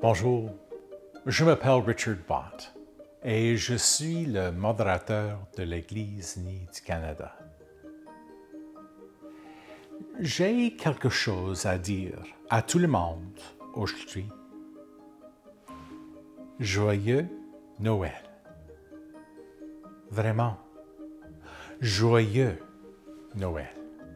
Bonjour, je m'appelle Richard Bott et je suis le modérateur de l'Église unie du Canada. J'ai quelque chose à dire à tout le monde aujourd'hui. Joyeux Noël. Vraiment, joyeux Noël.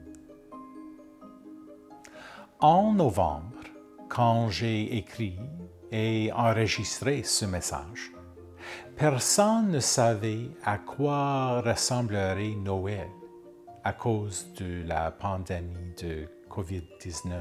En novembre, quand j'ai écrit et enregistré ce message, personne ne savait à quoi ressemblerait Noël à cause de la pandémie de COVID-19.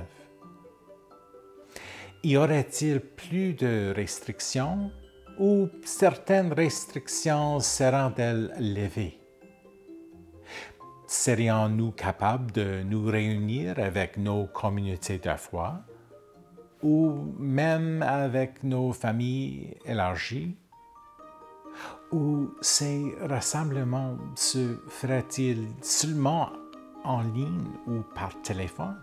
Y aurait-il plus de restrictions ou certaines restrictions seront-elles levées? Serions-nous capables de nous réunir avec nos communautés de foi ou même avec nos familles élargies? Ou ces rassemblements se feraient-ils seulement en ligne ou par téléphone?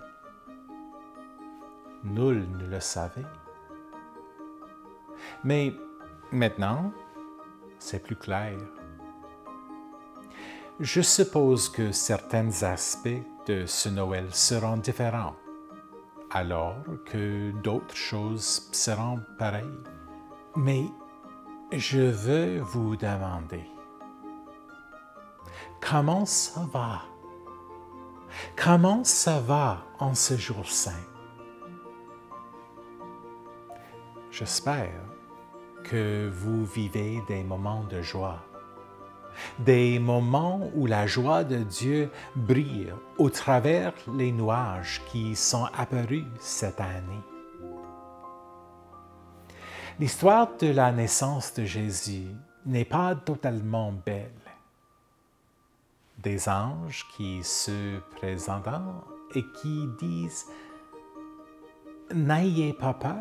Nul ne le savait. Mais maintenant, c'est plus clair. Je suppose que certains aspects de ce Noël seront différents, alors que d'autres choses seront pareilles. Mais je veux vous demander, comment ça va? Comment ça va en ce jour saint? J'espère que vous vivez des moments de joie, des moments où la joie de Dieu brille au travers les nuages qui sont apparus cette année. L'histoire de la naissance de Jésus n'est pas totalement belle. Des anges qui se présentent et qui disent « N'ayez pas peur »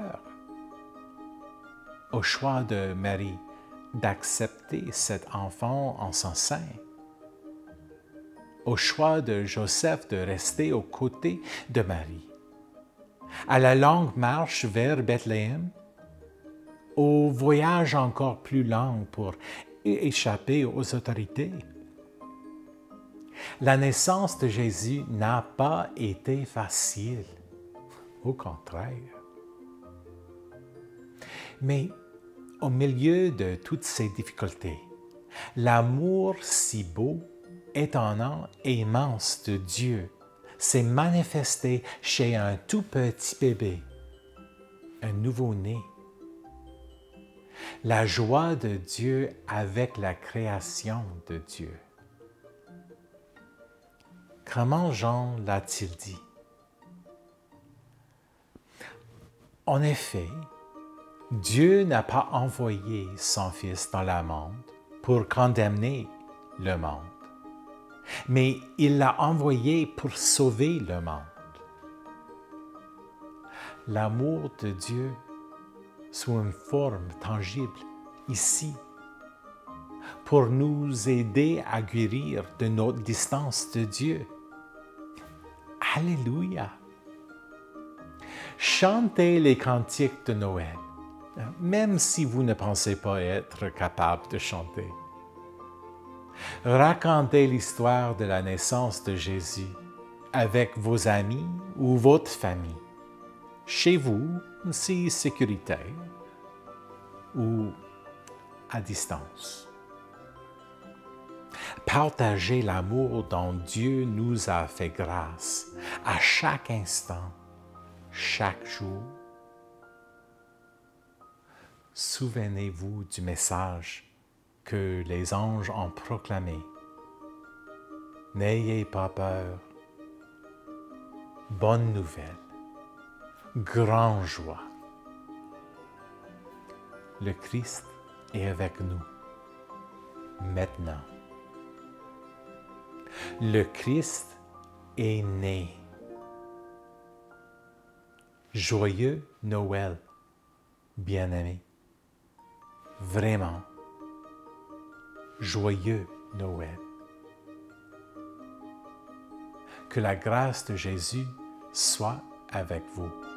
au choix de Marie d'accepter cet enfant en son sein, au choix de Joseph de rester aux côtés de Marie, à la longue marche vers Bethléem, au voyage encore plus long pour échapper aux autorités. La naissance de Jésus n'a pas été facile, au contraire. Mais au milieu de toutes ces difficultés, l'amour si beau, étonnant et immense de Dieu s'est manifesté chez un tout petit bébé, un nouveau-né. La joie de Dieu avec la création de Dieu. Comment Jean l'a-t-il dit? En effet, Dieu n'a pas envoyé son Fils dans le monde pour condamner le monde, mais il l'a envoyé pour sauver le monde. L'amour de Dieu sous une forme tangible ici, pour nous aider à guérir de notre distance de Dieu. Alléluia! Chantez les cantiques de Noël, même si vous ne pensez pas être capable de chanter. Racontez l'histoire de la naissance de Jésus avec vos amis ou votre famille, chez vous, si sécuritaire, ou à distance. Partagez l'amour dont Dieu nous a fait grâce à chaque instant, chaque jour. Souvenez-vous du message que les anges ont proclamé. N'ayez pas peur. Bonne nouvelle. Grande joie. Le Christ est avec nous, maintenant. Le Christ est né. Joyeux Noël, bien-aimés. Vraiment, joyeux Noël. Que la grâce de Jésus soit avec vous.